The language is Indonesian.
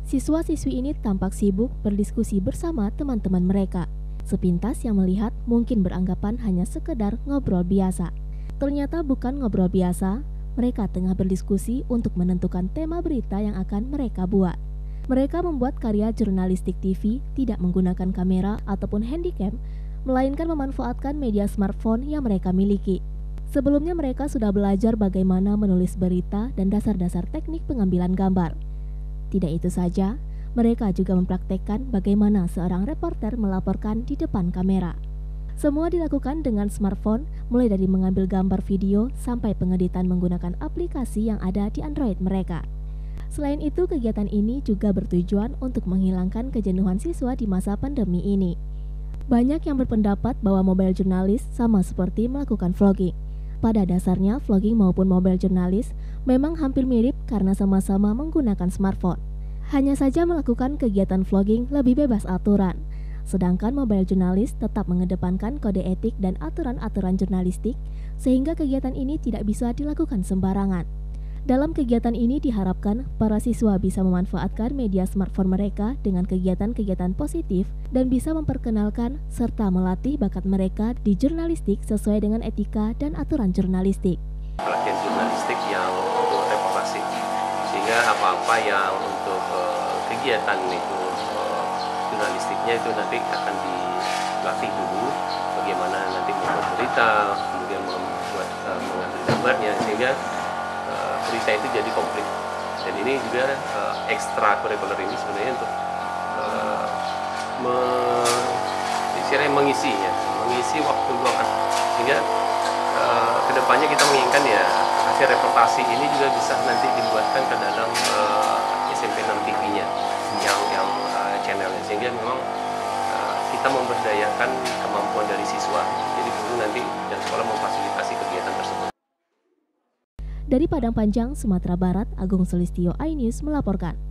Siswa-siswi ini tampak sibuk berdiskusi bersama teman-teman mereka. Sepintas yang melihat mungkin beranggapan hanya sekedar ngobrol biasa. Ternyata bukan ngobrol biasa, mereka tengah berdiskusi untuk menentukan tema berita yang akan mereka buat. Mereka membuat karya jurnalistik TV tidak menggunakan kamera ataupun handycam, melainkan memanfaatkan media smartphone yang mereka miliki. Sebelumnya mereka sudah belajar bagaimana menulis berita dan dasar-dasar teknik pengambilan gambar. Tidak itu saja, mereka juga mempraktekkan bagaimana seorang reporter melaporkan di depan kamera. Semua dilakukan dengan smartphone, mulai dari mengambil gambar video sampai pengeditan menggunakan aplikasi yang ada di Android mereka. Selain itu, kegiatan ini juga bertujuan untuk menghilangkan kejenuhan siswa di masa pandemi ini. Banyak yang berpendapat bahwa mobile jurnalis sama seperti melakukan vlogging. Pada dasarnya, vlogging maupun mobile jurnalis memang hampir mirip karena sama-sama menggunakan smartphone. Hanya saja melakukan kegiatan vlogging lebih bebas aturan. Sedangkan mobile jurnalis tetap mengedepankan kode etik dan aturan-aturan jurnalistik, sehingga kegiatan ini tidak bisa dilakukan sembarangan. Dalam kegiatan ini diharapkan para siswa bisa memanfaatkan media smartphone mereka dengan kegiatan-kegiatan positif dan bisa memperkenalkan serta melatih bakat mereka di jurnalistik sesuai dengan etika dan aturan jurnalistik. Pelatihan jurnalistik yang untuk reportasi, sehingga apa-apa yang untuk kegiatan itu jurnalistiknya itu nanti akan dilatih dulu bagaimana nanti membuat berita, kemudian membuat mengambil gambarnya, sehingga berita itu jadi komplit. Dan ini juga ekstra kurikuler ini sebenarnya untuk mengisi waktu luang, sehingga kedepannya kita menginginkan ya hasil reportasi ini juga bisa nanti dibuatkan ke dalam SMP 6 TV-nya yang channelnya, sehingga memang kita memberdayakan kemampuan dari siswa. Jadi guru nanti dan sekolah memfasilitasi kegiatan tersebut. Dari Padang Panjang, Sumatera Barat, Agung Sulistyo, iNews melaporkan.